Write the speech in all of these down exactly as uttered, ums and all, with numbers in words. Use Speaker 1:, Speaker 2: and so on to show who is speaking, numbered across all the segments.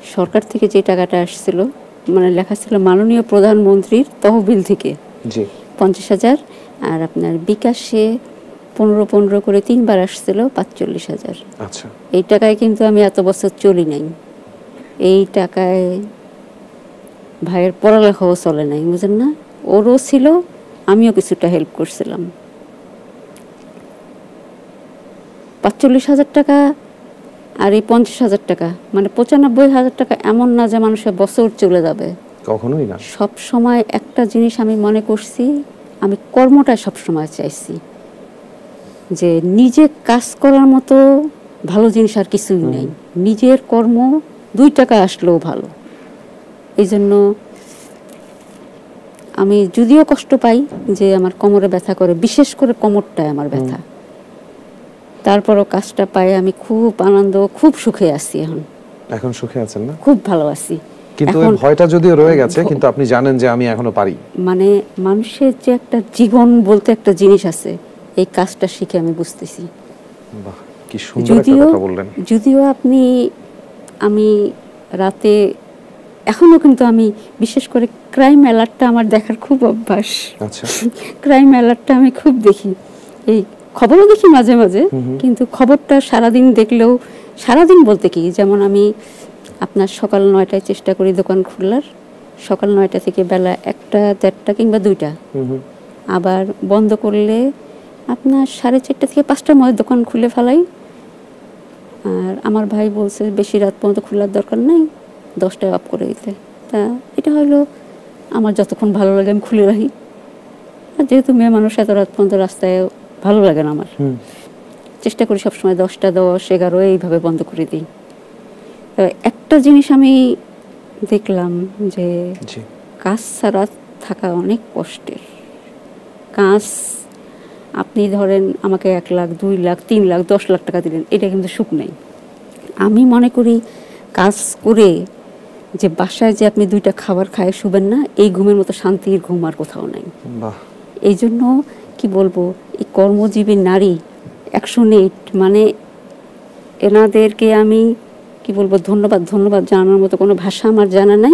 Speaker 1: সরকার থেকে যে টাকাটা আসছিল, মানে লেখা ছিল মাননীয় প্রধানমন্ত্রীর তহবিল থেকে
Speaker 2: জি
Speaker 1: পঞ্চাশ হাজার, আর আপনার বিকাশে পনেরো পনেরো করে তিনবার আসছিল পাঁচচল্লিশ হাজার।
Speaker 2: আচ্ছা,
Speaker 1: এই টাকায় কিন্তু আমি এত বছর চলি নাই। এই টাকায় ভাইয়ের পড়ালেখাও চলে নাই, বুঝেন না? ওরও ছিল, আমিও কিছুটা হেল্প করছিলাম। পাঁচচল্লিশ হাজার টাকা আর এই পঞ্চাশ হাজার টাকা, মানে পঁচানব্বই হাজার টাকা এমন না যে মানুষের বছর চলে যাবে,
Speaker 2: কখনোই না।
Speaker 1: সব সময় একটা জিনিস আমি মনে করছি, আমি কর্মটা সব সময় চাইছি যে নিজে কাজ করার মতো ভালো জিনিস আর কিছুই নেই। নিজের কর্ম দুই টাকা আসলেও ভালো। এই জন্য আমি যদিও কষ্ট পাই যে আমার কোমরে ব্যথা করে, বিশেষ করে কোমরটায় আমার ব্যথা, তারপরও কাজটা পাই আমি খুব আনন্দ, খুব সুখে আছি। এখন
Speaker 2: এখন সুখে আছেন না?
Speaker 1: খুব ভালো আছি।
Speaker 2: কিন্তু ওই ভয়টা যদিও রয়ে গেছে, কিন্তু আপনি জানেন যে আমি এখনো পারি।
Speaker 1: মানে মানুষের যে একটা জীবন বলতে একটা জিনিস আছে, এই কাজটা শিখে আমি বুঝতেছি।
Speaker 2: বাহ, কি সুন্দর একটা কথা বললেন।
Speaker 1: যদিও আপনি, আমি রাতে এখনো কিন্তু আমি বিশেষ করে ক্রাইম অ্যালার্টটা আমার দেখার খুব অভ্যাস।
Speaker 2: আচ্ছা,
Speaker 1: ক্রাইম অ্যালার্টটা আমি খুব দেখি, এই খবরও দেখি মাঝে মাঝে, কিন্তু খবরটা সারাদিন দেখলেও, সারাদিন বলতে কি, যেমন আমি আপনার সকাল নয়টায় চেষ্টা করি দোকান খোলার, সকাল নয়টা থেকে বেলা একটা দেড়টা কিংবা দুইটা, আবার বন্ধ করলে আপনার সাড়ে চারটা থেকে পাঁচটার মধ্যে দোকান খুলে ফেলাই। আর আমার ভাই বলছে বেশি রাত পর্যন্ত খোলার দরকার নেই, দশটায় অফ করে দিতে। তা এটা হলো আমার যতক্ষণ ভালো লাগে আমি খুলে রাখি। আর যেহেতু মেয়ে মানুষ, এত রাত পর্যন্ত রাস্তায় ভালো লাগে না আমার, চেষ্টা করি সবসময় দশটা দশ এগারো এইভাবে বন্ধ করে দিই। একটা জিনিস আমি দেখলাম যে কাজ ছাড়া থাকা অনেক কষ্টের। কাজ, আপনি ধরেন আমাকে এক লাখ দুই লাখ তিন লাখ দশ লাখ টাকা দিলেন, এটা কিন্তু সুখ নেই। আমি মনে করি কাজ করে যে বাসায় যে আপনি দুইটা খাবার খায় শুবেন না, এই ঘুমের মতো শান্তির ঘুম আর কোথাও নাই। এই জন্য কি বলবো, এই কর্মজীবী নারী একশো এইট, মানে এনাদেরকে আমি কি বলবো, ধন্যবাদ ধন্যবাদ জানানোর মতো কোনো ভাষা আমার জানা নাই।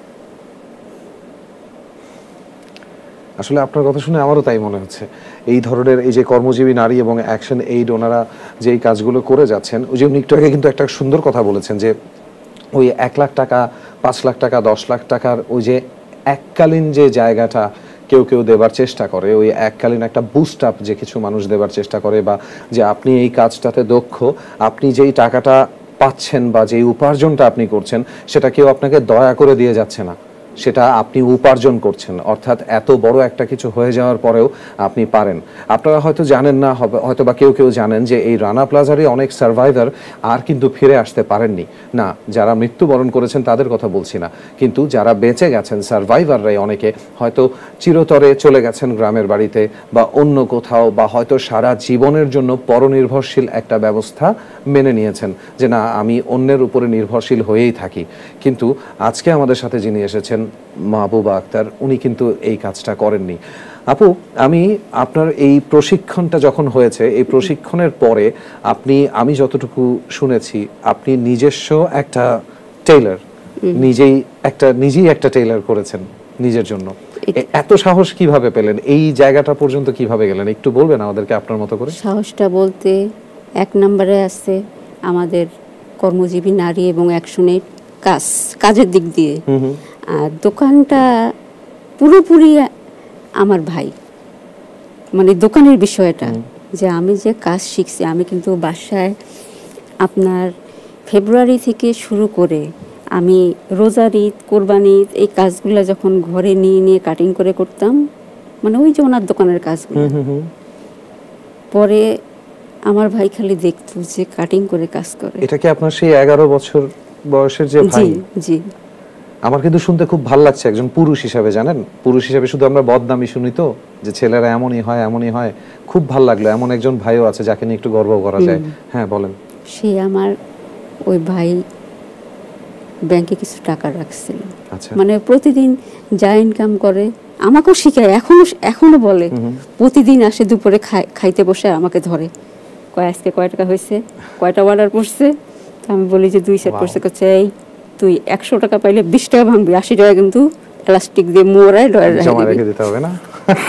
Speaker 2: আসলে আপনার কথা শুনে আমারও তাই মনে হচ্ছে। এই ধরনের এই যে কর্মজীবী নারী এবং অ্যাকশন এইড, ওনারা যে এই কাজগুলো করে যাচ্ছেন, ওই যে উনি একটু আগে কিন্তু একটা সুন্দর কথা বলেছেন যে ওই এক লাখ টাকা, পাঁচ লাখ টাকা, দশ লাখ টাকার ওই যে এককালীন যে জায়গাটা কেউ কেউ দেবার চেষ্টা করে, ওই এককালীন একটা বুস্ট আপ যে কিছু মানুষ দেবার চেষ্টা করে, বা যে আপনি এই কাজটাতে দক্ষ, আপনি যেই টাকাটা পাচ্ছেন বা যেই উপার্জনটা আপনি করছেন, সেটা কেউ আপনাকে দয়া করে দিয়ে যাচ্ছে না, সেটা আপনি উপার্জন করছেন। অর্থাৎ এত বড় একটা কিছু হয়ে যাওয়ার পরেও আপনি পারেন। আপনারা হয়তো জানেন না, হয়তো বা কেউ কেউ জানেন যে এই রানা প্লাজারই অনেক সার্ভাইভার আর কিন্তু ফিরে আসতে পারেননি। না, যারা মৃত্যুবরণ করেছেন তাদের কথা বলছি না, কিন্তু যারা বেঁচে গেছেন সার্ভাইভাররাই অনেকে হয়তো চিরতরে চলে গেছেন গ্রামের বাড়িতে বা অন্য কোথাও, বা হয়তো সারা জীবনের জন্য পরনির্ভরশীল একটা ব্যবস্থা মেনে নিয়েছেন যে না, আমি অন্যের উপরে নির্ভরশীল হয়েই থাকি। কিন্তু আজকে আমাদের সাথে যিনি এসেছেন, মাহবুবা আক্তার, উনি কিন্তু এই কাজটা করেননি। আপু, আমি আপনার এই প্রশিক্ষণটা যখন হয়েছে, এই প্রশিক্ষণের পরে আপনি, আমি যতটুকু শুনেছি, আপনি নিজস্ব একটা টেইলার, নিজেই একটা নিজেই একটা টেইলার করেছেন নিজের জন্য। এত সাহস কিভাবে পেলেন? এই জায়গাটা পর্যন্ত কিভাবে গেলেন? একটু বলবেন আমাদেরকে আপনার মতো করে।
Speaker 1: সাহসটা বলতে এক নম্বরে আছে আমাদের কর্মজীবী নারী এবং অ্যাকশনে কাজ, কাজের দিক দিয়ে। আর দোকানটা পুরোপুরি আমার ভাই, মানে দোকানের বিষয়টা, যে আমি যে কাজ শিখছি, আমি কিন্তু বাসায় আপনার ফেব্রুয়ারি থেকে শুরু করে আমি রোজার ঈদ, কোরবানি ঈদ, এই কাজগুলো যখন ঘরে নিয়ে নিয়ে কাটিং করে করতাম, মানে ওই যে ওনার দোকানের কাজগুলো, পরে আমার ভাই খালি দেখতো যে কাটিং করে কাজ করে।
Speaker 2: এটা কি আপনার সেই এগারো বছর বয়সের যে ভাই?
Speaker 1: জি জি।
Speaker 2: আমার কিন্তু শুনতে খুব ভালো লাগছে, একজন পুরুষ হিসাবে, জানেন, পুরুষ হিসাবে শুধু আমরা বদনামি শুনি তো, যে ছেলেরা এমনই হয় এমনই হয়। খুব ভালো লাগলো, এমন একজন ভাইও আছে যাকে নিয়ে একটু গর্ব করা যায়। হ্যাঁ বলেন।
Speaker 1: সে আমার ওই ভাই ব্যাংকে কিছু টাকা রাখছিল, মানে প্রতিদিন যা ইনকাম করে আমাকেও শিখায়, এখনো এখনো বলে, প্রতিদিন আসে দুপুরে খাইতে বসে আমাকে ধরে, কয় আজকে কয় টাকা হয়েছে, কয়টা অর্ডার করছে, আমি বলি যে দুই সেট করছে, করছে এই তুই একশো টাকা পাইলে বিশ টাকা ভাঙবি, আশি টাকা কিন্তু প্লাস্টিক দিয়ে মোড়ায়
Speaker 2: জমা রেখে দিতে হবে না?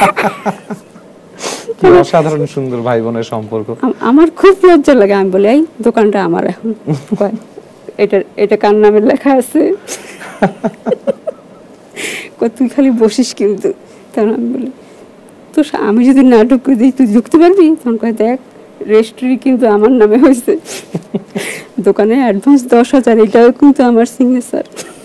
Speaker 2: কি অসাধারণ সুন্দর ভাই বোনের সম্পর্ক।
Speaker 1: আমার খুব লজ্জা লাগে, আমি বলি এই দোকানটা আমার এখন, এটা এটা কার নামে লেখা আছে, তুই খালি বসিস কিন্তু। তখন আমি বলি তো আমি যদি না ঢুকে দিই তুই ঢুকতে পারবি? তখন কয় দেখ রেজিস্ট্রি কিন্তু আমার নামে হয়েছে, দোকানে অ্যাডভান্স দশ হাজার, এটাও কিন্তু আমার সিগনেচার।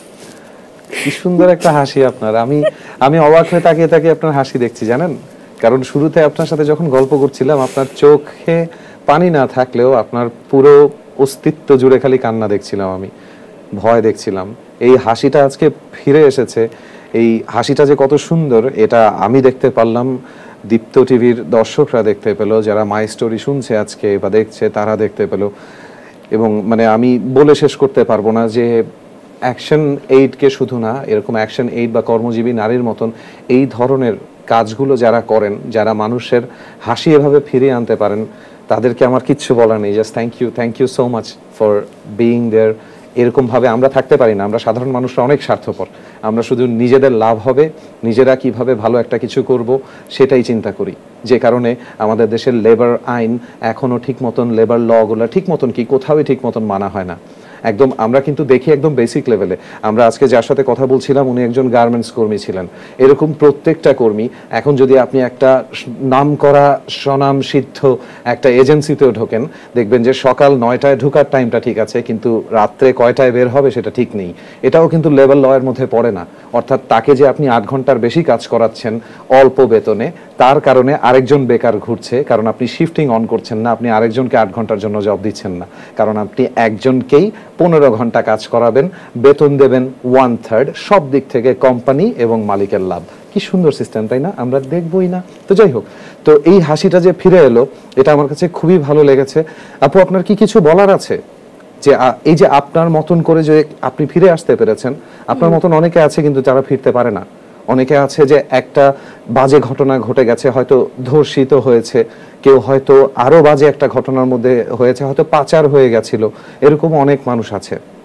Speaker 2: কি সুন্দর একটা হাসি আপনার। আমি আমি অবাক হয়ে তাকিয়ে তাকিয়ে আপনার হাসি দেখছি জানেন, কারণ শুরুতে আপনার সাথে যখন গল্প করছিলাম আপনার চোখে পানি না থাকলেও আপনার পুরো অস্তিত্ব জুড়ে খালি কান্না দেখছিলাম, আমি ভয় দেখছিলাম। এই হাসিটা আজকে ফিরে এসেছে, এই হাসিটা যে কত সুন্দর এটা আমি দেখতে পারলাম, দীপ্ত টিভির দর্শকরা দেখতে পেল, যারা মাই স্টোরি শুনছে আজকে বা দেখছে তারা দেখতে পেল। এবং মানে আমি বলে শেষ করতে পারবো না যে অ্যাকশন এইডকে শুধু না, এরকম অ্যাকশন এইড বা কর্মজীবী নারীর মতন এই ধরনের কাজগুলো যারা করেন, যারা মানুষের হাসি এভাবে ফিরিয়ে আনতে পারেন, তাদেরকে আমার কিচ্ছু বলার নেই। Just thank you, thank you so much for being there. এরকমভাবে আমরা থাকতে পারি না, আমরা সাধারণ মানুষরা অনেক স্বার্থপর, আমরা শুধু নিজেদের লাভ হবে, নিজেরা কিভাবে ভালো একটা কিছু করব সেটাই চিন্তা করি, যে কারণে আমাদের দেশের লেবার আইন এখনও ঠিক মতন, লেবার লগুলো ঠিক মতন কি কোথাওই ঠিক মতন মানা হয় না। একদম আমরা কিন্তু দেখি একদম বেসিক লেভেলে। আমরা আজকে যার সাথে কথা বলছিলাম উনি একজন গার্মেন্টস কর্মী ছিলেন, এরকম প্রত্যেকটা কর্মী এখন যদি আপনি একটা নাম করা স্বনাম সিদ্ধ একটা এজেন্সিতেও ঢোকেন, দেখবেন যে সকাল নয়টায় ঢোকার টাইমটা ঠিক আছে, কিন্তু রাত্রে কয়টায় বের হবে সেটা ঠিক নেই। এটাও কিন্তু লেবার লয়ের মধ্যে পড়ে না। অর্থাৎ তাকে যে আপনি আট ঘন্টার বেশি কাজ করাচ্ছেন অল্প বেতনে, তার কারণে আরেকজন বেকার ঘুরছে, কারণ আপনি শিফটিং অন করছেন না, আপনি আরেকজনকে আট ঘন্টার জন্য জব দিচ্ছেন না, কারণ আপনি একজনকেই পনেরো ঘন্টা কাজ করাবেন, বেতন দেবেন ওয়ান থার্ড, সব দিক থেকে কোম্পানি এবং মালিকের লাভ। কি সুন্দর সিস্টেম, তাই না? আমরা দেখবই না। তো যাই হোক, তো এই হাসিটা যে ফিরে এলো এটা আমার কাছে খুবই ভালো লেগেছে। আপু আপনার কি কিছু বলার আছে? যে এই যে আপনার মতন করে যে আপনি ফিরে আসতে পেরেছেন, আপনার মতন অনেকে আছে কিন্তু যারা ফিরতে পারে না। অনেকে আছে যে একটা বাজে ঘটনা ঘটে গেছে, হয়তো ধর্ষিত হয়েছে, কেউ হয়তো আরো বাজে একটা ঘটনার মধ্যে হয়েছে, হয়তো পাচার হয়ে গেছিল, এরকম অনেক মানুষ আছে।